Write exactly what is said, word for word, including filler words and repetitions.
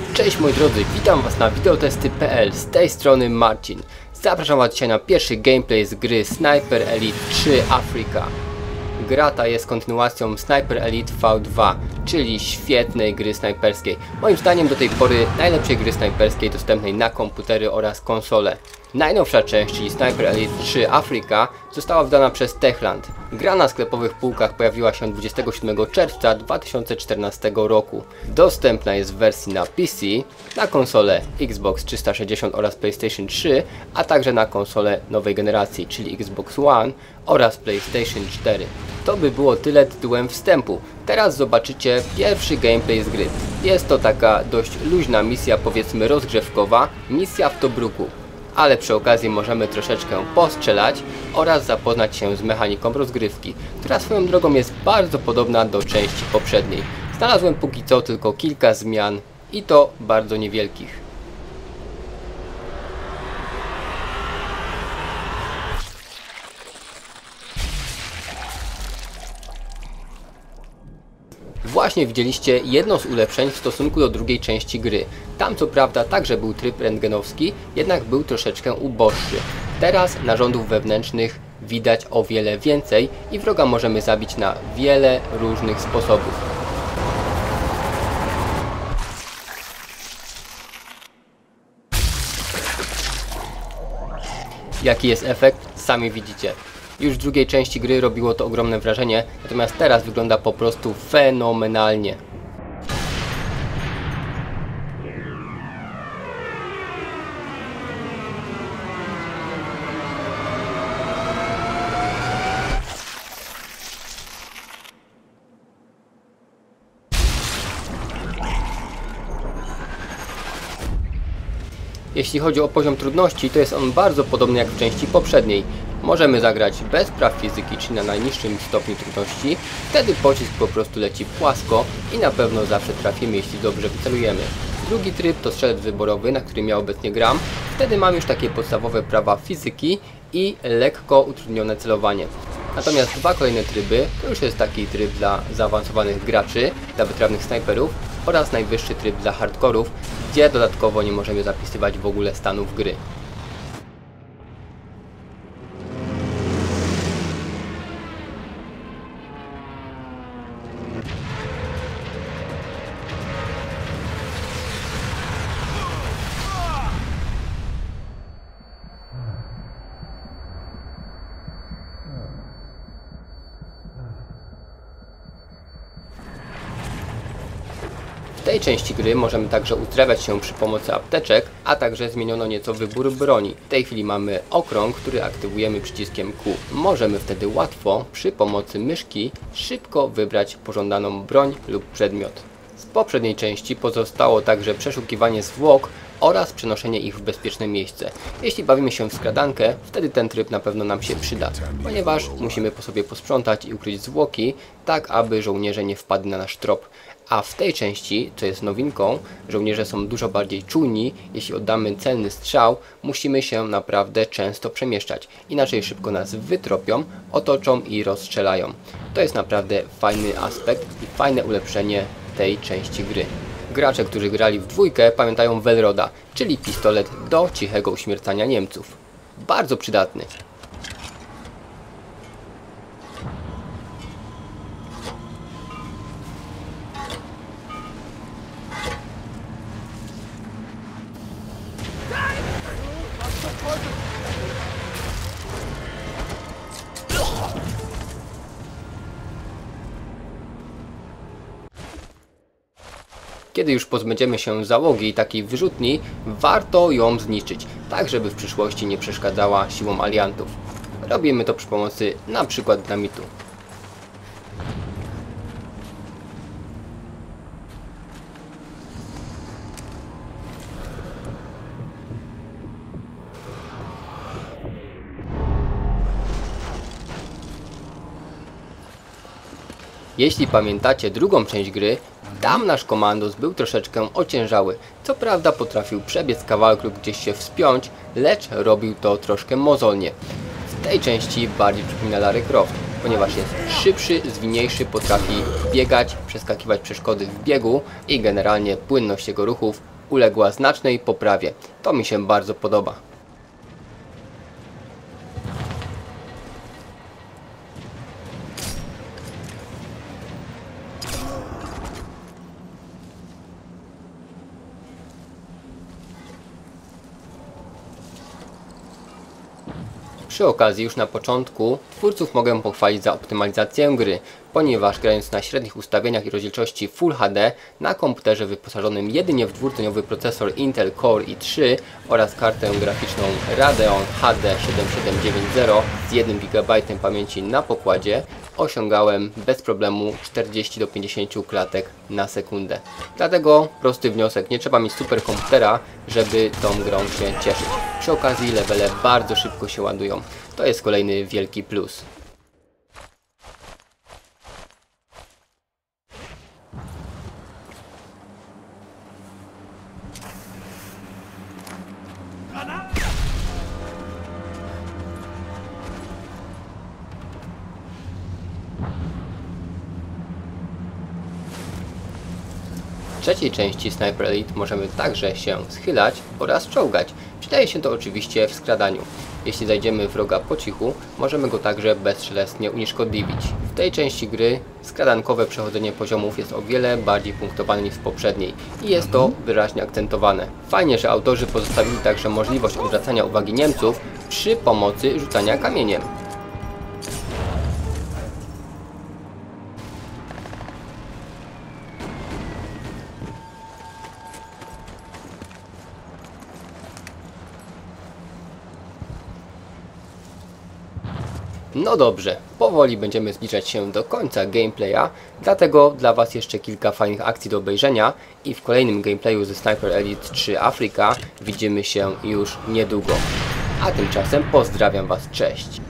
Cześć moi drodzy, witam was na wideotesty kropka p l, z tej strony Marcin. Zapraszam was dzisiaj na pierwszy gameplay z gry Sniper Elite trzy Africa. Gra ta jest kontynuacją Sniper Elite V dwa, czyli świetnej gry snajperskiej. Moim zdaniem do tej pory najlepszej gry snajperskiej dostępnej na komputery oraz konsole. Najnowsza część, czyli Sniper Elite trzy Africa, została wydana przez Techland. Gra na sklepowych półkach pojawiła się dwudziestego siódmego czerwca dwa tysiące czternastego roku. Dostępna jest w wersji na P C, na konsolę Xbox trzysta sześćdziesiąt oraz PlayStation trzy, a także na konsolę nowej generacji, czyli Xbox One oraz PlayStation cztery. To by było tyle tytułem wstępu. Teraz zobaczycie pierwszy gameplay z gry. Jest to taka dość luźna misja, powiedzmy rozgrzewkowa, misja w Tobruku. Ale przy okazji możemy troszeczkę postrzelać oraz zapoznać się z mechaniką rozgrywki, która swoją drogą jest bardzo podobna do części poprzedniej. Znalazłem póki co tylko kilka zmian i to bardzo niewielkich. Właśnie widzieliście jedno z ulepszeń w stosunku do drugiej części gry. Tam co prawda także był tryb rentgenowski, jednak był troszeczkę uboższy. Teraz narządów wewnętrznych widać o wiele więcej i wroga możemy zabić na wiele różnych sposobów. Jaki jest efekt? Sami widzicie. Już w drugiej części gry robiło to ogromne wrażenie, natomiast teraz wygląda po prostu fenomenalnie. Jeśli chodzi o poziom trudności, to jest on bardzo podobny jak w części poprzedniej. Możemy zagrać bez praw fizyki, czyli na najniższym stopniu trudności. Wtedy pocisk po prostu leci płasko i na pewno zawsze trafimy, jeśli dobrze wycelujemy. Drugi tryb to strzelec wyborowy, na którym ja obecnie gram. Wtedy mam już takie podstawowe prawa fizyki i lekko utrudnione celowanie. Natomiast dwa kolejne tryby to już jest taki tryb dla zaawansowanych graczy, dla wytrawnych snajperów oraz najwyższy tryb dla hardkorów, gdzie dodatkowo nie możemy zapisywać w ogóle stanów gry. W tej części gry możemy także uzdrawiać się przy pomocy apteczek, a także zmieniono nieco wybór broni. W tej chwili mamy okrąg, który aktywujemy przyciskiem Q. Możemy wtedy łatwo przy pomocy myszki szybko wybrać pożądaną broń lub przedmiot. Z poprzedniej części pozostało także przeszukiwanie zwłok oraz przenoszenie ich w bezpieczne miejsce. Jeśli bawimy się w skradankę, wtedy ten tryb na pewno nam się przyda, ponieważ musimy po sobie posprzątać i ukryć zwłoki, tak aby żołnierze nie wpadli na nasz trop. A w tej części, co jest nowinką, żołnierze są dużo bardziej czujni. Jeśli oddamy celny strzał, musimy się naprawdę często przemieszczać, inaczej szybko nas wytropią, otoczą i rozstrzelają. To jest naprawdę fajny aspekt i fajne ulepszenie tej części gry. Gracze, którzy grali w dwójkę, pamiętają Welroda, czyli pistolet do cichego uśmiercania Niemców. Bardzo przydatny. Kiedy już pozbędziemy się załogi i takiej wyrzutni, warto ją zniszczyć, tak żeby w przyszłości nie przeszkadzała siłom aliantów. Robimy to przy pomocy np. dynamitu. Jeśli pamiętacie drugą część gry, tam nasz komandos był troszeczkę ociężały. Co prawda potrafił przebiec kawałek lub gdzieś się wspiąć, lecz robił to troszkę mozolnie. W tej części bardziej przypomina Lara Croft, ponieważ jest szybszy, zwinniejszy, potrafi biegać, przeskakiwać przeszkody w biegu i generalnie płynność jego ruchów uległa znacznej poprawie. To mi się bardzo podoba. Przy okazji już na początku twórców mogę pochwalić za optymalizację gry, ponieważ grając na średnich ustawieniach i rozdzielczości Full H D na komputerze wyposażonym jedynie w dwurdzeniowym procesor Intel Core i trzy oraz kartę graficzną Radeon H D siedem siedem dziewięć zero z jednym gigabajtem pamięci na pokładzie osiągałem bez problemu czterdzieści do pięćdziesięciu klatek na sekundę. Dlatego prosty wniosek, nie trzeba mieć super komputera, żeby tą grą się cieszyć. Przy okazji levele bardzo szybko się ładują. To jest kolejny wielki plus. W trzeciej części Sniper Elite możemy także się schylać oraz czołgać. Przydaje się to oczywiście w skradaniu. Jeśli zajdziemy wroga po cichu, możemy go także bezszelestnie unieszkodliwić. W tej części gry skradankowe przechodzenie poziomów jest o wiele bardziej punktowane niż w poprzedniej i jest to wyraźnie akcentowane. Fajnie, że autorzy pozostawili także możliwość odwracania uwagi Niemców przy pomocy rzucania kamieniem. No dobrze, powoli będziemy zbliżać się do końca gameplaya, dlatego dla Was jeszcze kilka fajnych akcji do obejrzenia i w kolejnym gameplayu ze Sniper Elite trzy Afrika widzimy się już niedługo. A tymczasem pozdrawiam Was, cześć!